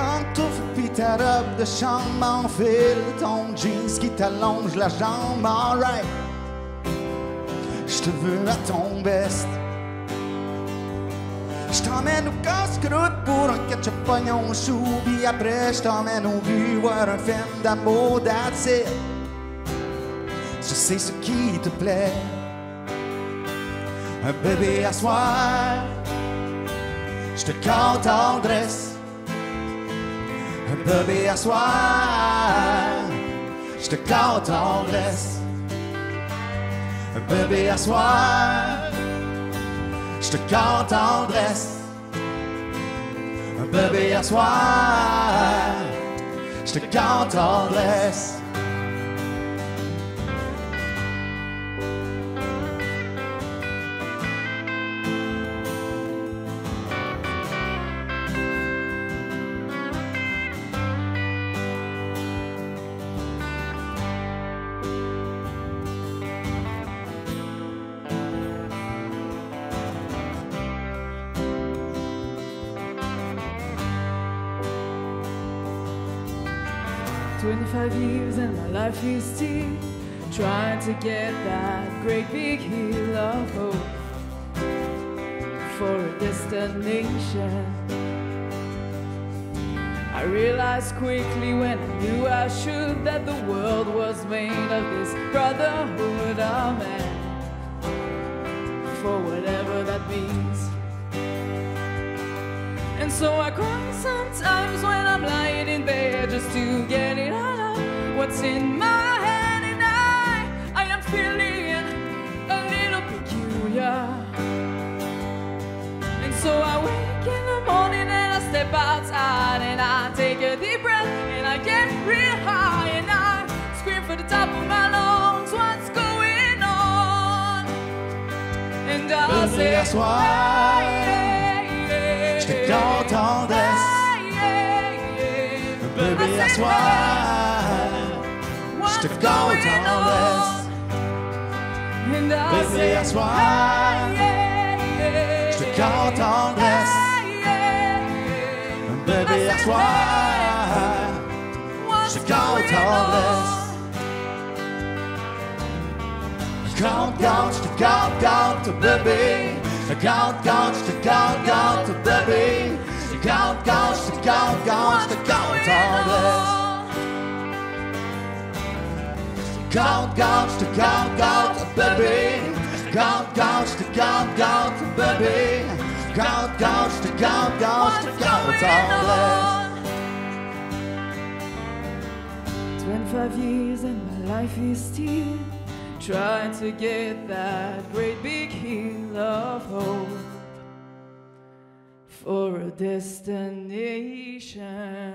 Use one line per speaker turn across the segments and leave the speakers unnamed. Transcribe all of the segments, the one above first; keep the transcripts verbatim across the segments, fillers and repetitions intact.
pantoufles pis ta robe de chambre en fil, ton jeans qui t'allonge la jambe, alright. Je te veux à ton best. Je t'emmène au casse-croûte pour un ketchup pognon chou, puis après je t'emmène au but voir un film d'amour, that's it. Je sais ce qui te plaît. Un bébé à soir, je te cale tendresse. Un bébé à soir, je te cale tendresse. Un bébé à soir, je te cale tendresse. Un bébé à soir, je te cale tendresse.
twenty-five years and my life is still trying to get that great big hill of hope for a destination. I realized quickly when I knew I should that the world was made of this brotherhood of man, for whatever that means. And so I cry sometimes when I'm lying in bed just to get it out of what's in my head. And I, I am feeling a little peculiar. And so I wake in the morning and I step outside and I take a deep breath and I get real high and I scream for the top of my lungs, what's going on? And I'll
Bébé,
say,
assois.
Je
te cale tendresse. Bébé, à soir, je te cale tendresse. Bébé, à soir, je te cale tendresse. Bébé, à soir, je te cale tendresse. Cale, cale, je te cale, cale, bébé. Cale, cale, je te cale, cale, bébé. Cale, cale, je te cale, cale, je te cale tendresse. Cale, cale, je te cale, cale, bébé. Cale, cale, je te cale, cale, bébé. Cale, cale, je te cale, cale, je te cale tendresse.
twenty-five years and my life is still trying to get that great big hill of hope for a destination.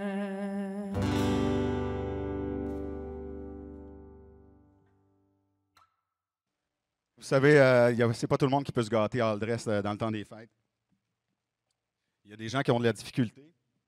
Vous savez, euh, c'est pas tout le monde qui peut se gâter à All-Dress euh, dans le temps des fêtes. Il y a des gens qui ont de la difficulté.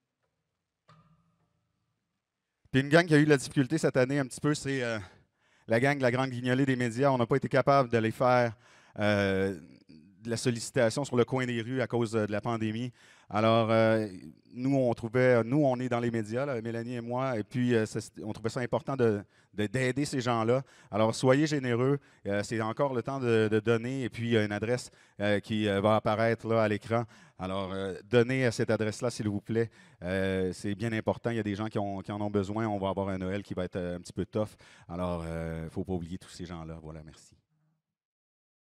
Puis une gang qui a eu de la difficulté cette année un petit peu, c'est euh, la gang de la Grande Guignolée des médias. On n'a pas été capable d'aller faire euh, de la sollicitation sur le coin des rues à cause de la pandémie. Alors, euh, nous, on trouvait, nous, on est dans les médias, là, Mélanie et moi, et puis euh, on trouvait ça important de, de, d'aider ces gens-là. Alors, soyez généreux. Euh, c'est encore le temps de, de donner, et puis il y a une adresse euh, qui euh, va apparaître là à l'écran. Alors, euh, donnez à cette adresse-là, s'il vous plaît. Euh, c'est bien important. Il y a des gens qui, ont, qui en ont besoin. On va avoir un Noël qui va être un petit peu tough. Alors, il euh, ne faut pas oublier tous ces gens-là. Voilà, merci.